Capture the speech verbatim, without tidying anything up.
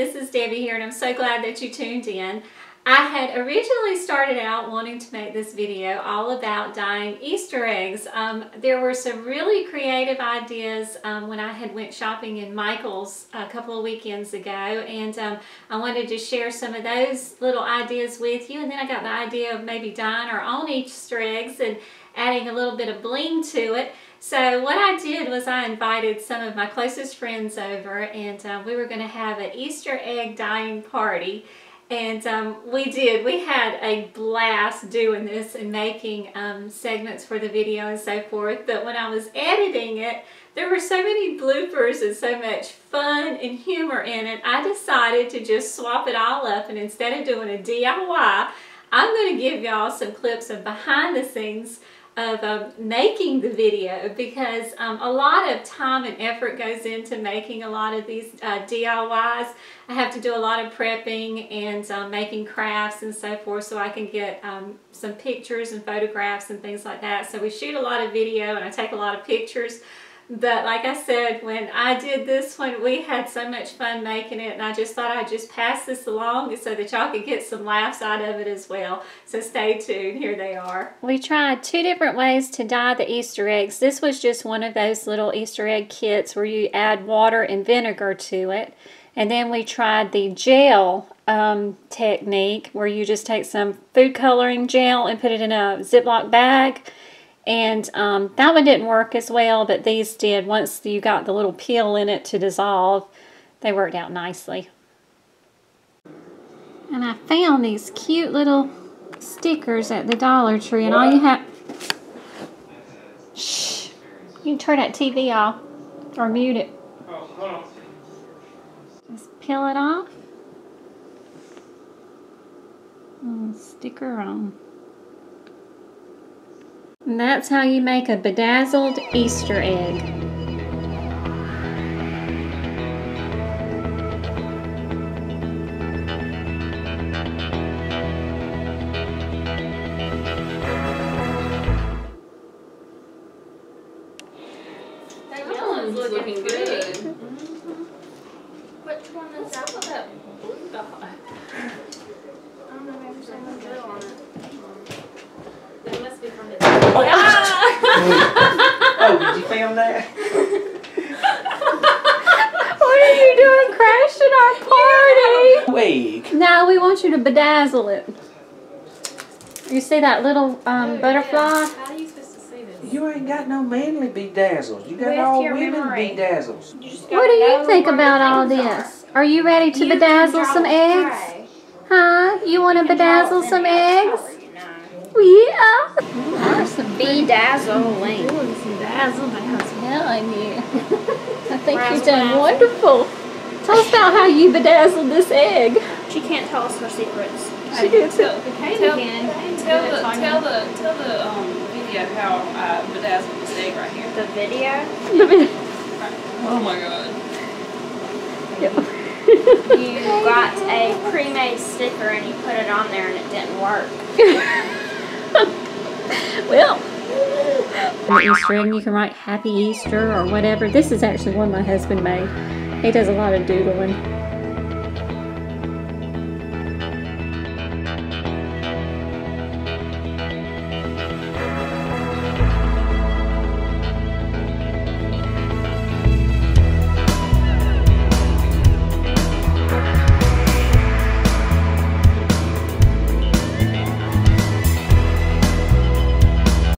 this is Debbie here, and I'm so glad that you tuned in. I had originally started out wanting to make this video all about dyeing Easter eggs. Um, there were some really creative ideas um, when I had went shopping in Michael's a couple of weekends ago, and um, I wanted to share some of those little ideas with you. And then I got the idea of maybe dyeing our own Easter eggs and adding a little bit of bling to it. So what I did was I invited some of my closest friends over, and uh, we were going to have an Easter egg dyeing party. And um, we did. We had a blast doing this and making um, segments for the video and so forth. But when I was editing it, there were so many bloopers and so much fun and humor in it, I decided to just swap it all up. And instead of doing a D I Y, I'm going to give y'all some clips of behind the scenes of um, making the video, because um, a lot of time and effort goes into making a lot of these uh, D I Ys. I have to do a lot of prepping and um, making crafts and so forth, so I can get um, some pictures and photographs and things like that. So we shoot a lot of video and I take a lot of pictures. But like I said, when I did this one, we had so much fun making it, and I just thought I'd just pass this along so that y'all could get some laughs out of it as well. So stay tuned. Here they are. We tried two different ways to dye the Easter eggs. This was just one of those little Easter egg kits where you add water and vinegar to it. And then we tried the gel um, technique where you just take some food coloring gel and put it in a Ziploc bag. And um, that one didn't work as well, but these did. Once you got the little peel in it to dissolve, they worked out nicely. And I found these cute little stickers at the Dollar Tree, and all you have... Shh! You can turn that T V off or mute it. Just peel it off. And sticker on. And that's how you make a bedazzled Easter egg. That one's looking good. Mm-hmm. Which one is that with that blue dot? I don't know, maybe someone drew on it. It must be from the Oh, oh, did you film that? What are you doing crashing our party? Wig. No, we want you to bedazzle it. You see that little um, Oh, butterfly? yeah. How are you supposed to see this? You ain't got no manly bedazzles. You got With all your women memory. bedazzles. You just What do gotta you know think where about the all things this? Are you ready to are. You bedazzle can some draw eggs? tray. Huh? You want to You can draw bedazzle it some in any eggs? color, you know. Yeah. There's some Be-dazzling. doing some dazzle now, I'm telling you. I think Razzle you've done dazzle. wonderful. Tell us about how you bedazzled this egg. She can't tell us her secrets. She did too. Tell, tell, tell the tell the tell the um video how I bedazzled this egg right here. The video? Oh my god. You got a pre-made sticker and you put it on there and it didn't work. Well, an Easter egg, you can write Happy Easter or whatever. This is actually one my husband made. He does a lot of doodling.